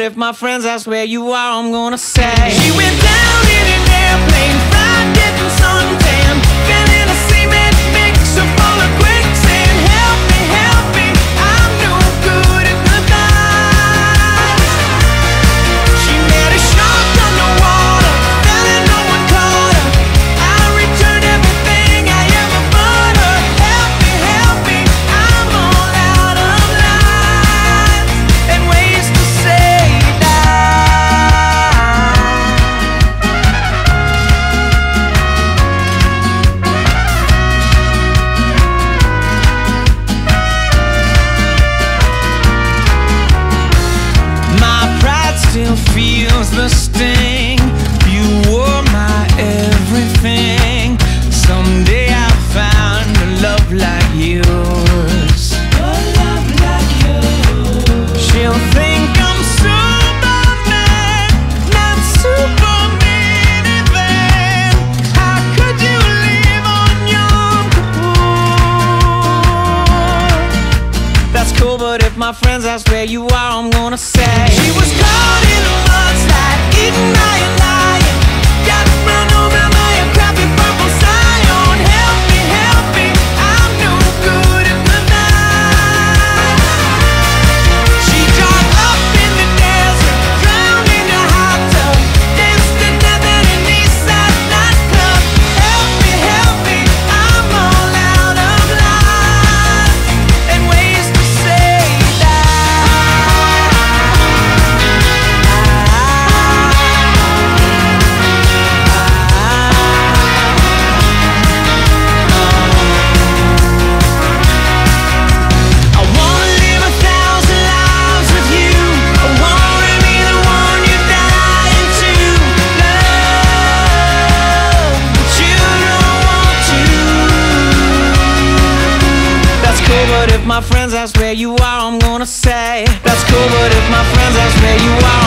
if my friends ask where you are, I'm gonna say she went down in an airplane, fried, getting suntan, fell in a cement mixer full of quicksand. Help me, I'm no good at goodbyes. She met a shark underwater, fell and no one caught her. I returned everything I ever bought her. Help me, I'm all out of lines and ways to say still feels the sting. You were my everything. Someday I'll find a love like yours. A love like yours. She'll think I'm Superman, not Superman even. How could you live on Yom Kippur? That's cool, but if my friends ask where you are, I'm gonna say she was caught in a mudslide, eaten by a lion, got run over by a crappy purple scion. Help me, I'm no good at goodnight. She dropped up in the desert, drowned in a hot tub, danced to death at an Eastside nightclub. Help me, I'm all out of lines and ways to say my friends ask where you are, I'm gonna say that's cool, but if my friends ask where you are,